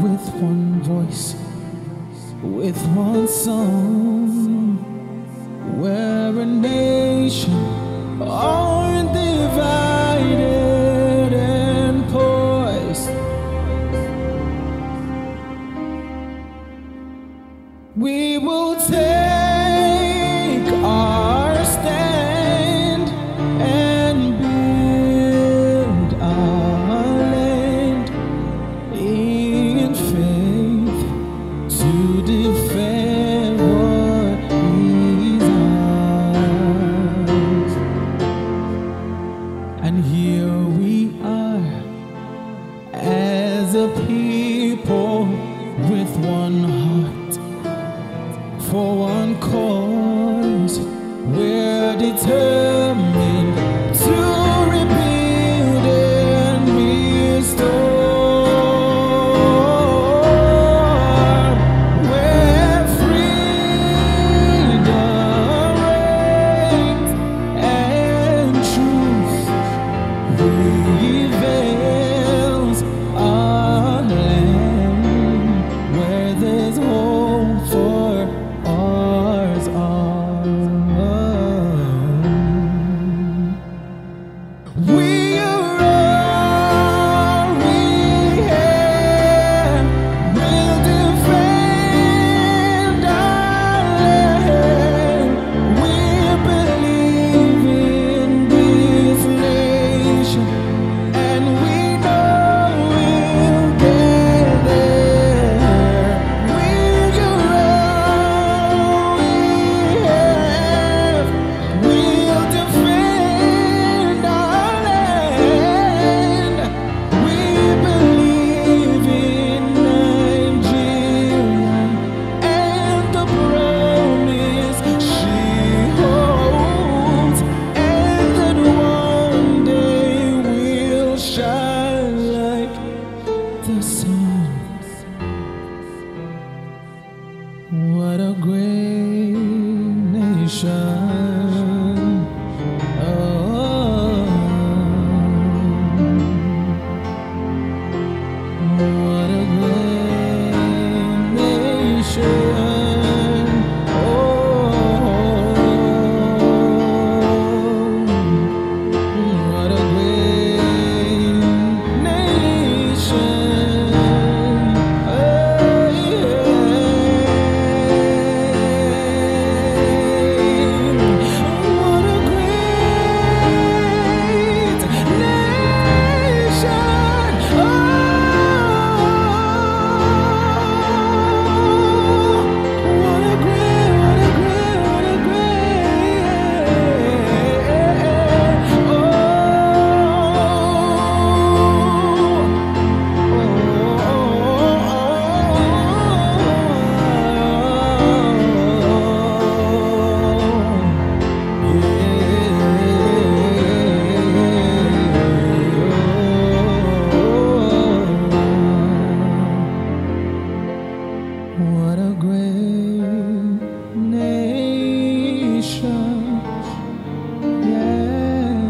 with one voice, with one song. We're a nation, undivided and poised. We will take our stand and build our land in faith to defend what is ours. And here we are as a people with one heart, for one cause. We're determined to rebuild and restore, where freedom reigns and truth prevails. Our land, where there's hope for ours are. We are all we have. We'll defend our land. We believe in this nation, and we know we'll get there. We are all we have. We'll defend our land. We believe in Nigeria and the promise she holds, and that one day we'll shine like the sun. What a great nation. Oh, what a great nation. Oh, what a great nation. Oh, yeah. What a great nation. Oh, what a great, what a great, what a What a great nation, yeah.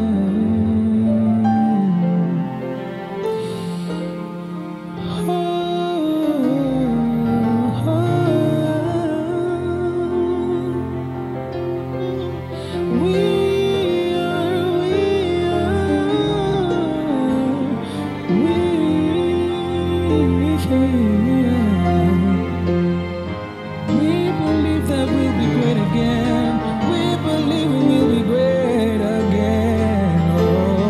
Oh, we believe that we'll be great again. We believe we will be great again. Oh,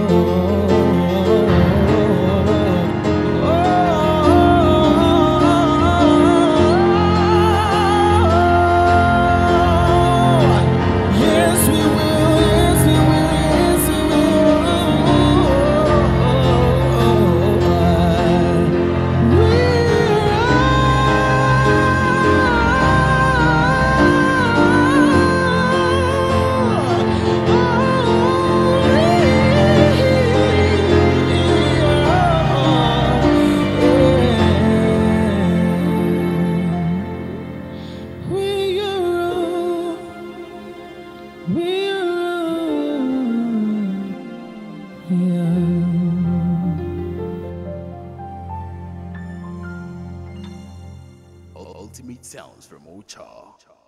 yes, we will. Yes, we will. Yes, we Ultimate sounds from Ocha.